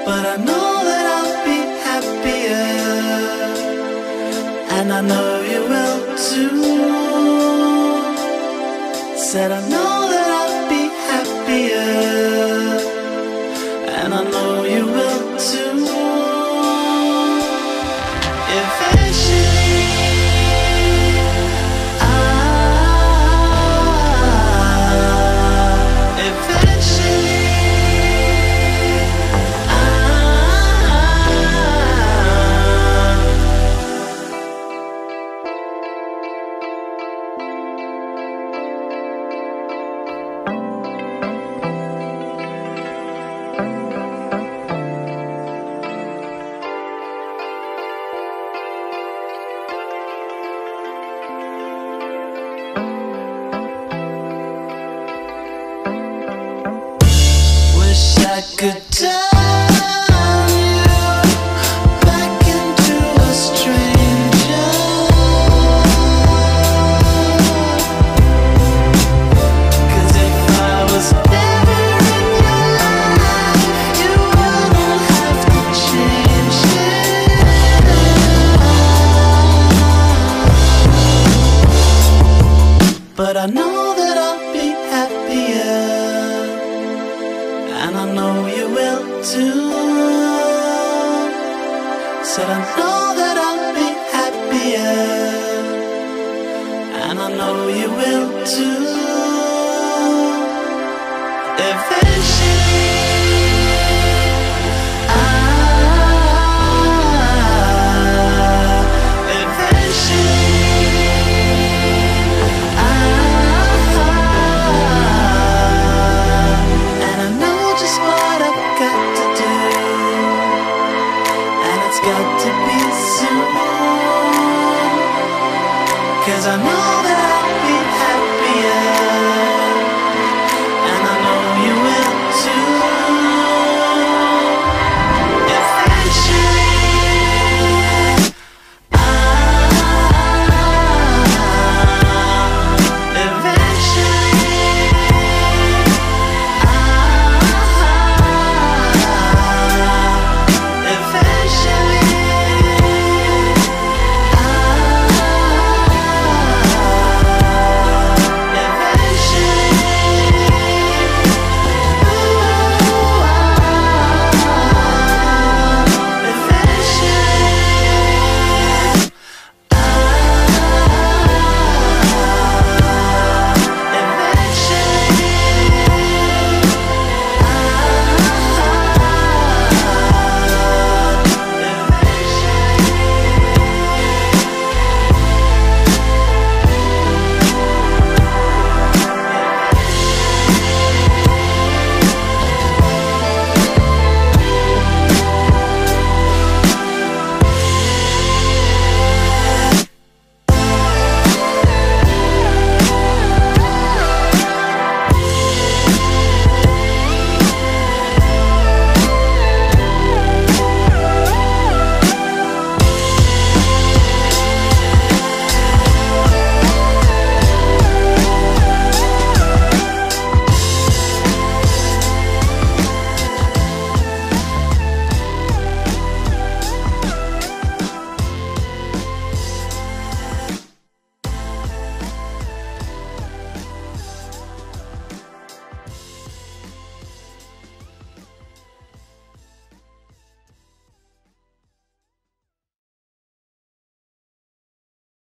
but I know that I'll be happier, and I know you will too. Said I know that I'll be happier, and I know you will too. Eventually, I could turn you back into a stranger, 'cause if I was never in your life, you wouldn't have to change it. But I know that I'll be happier, and I know you will too. Said I know that I'll be happier, and I know you will too. Eventually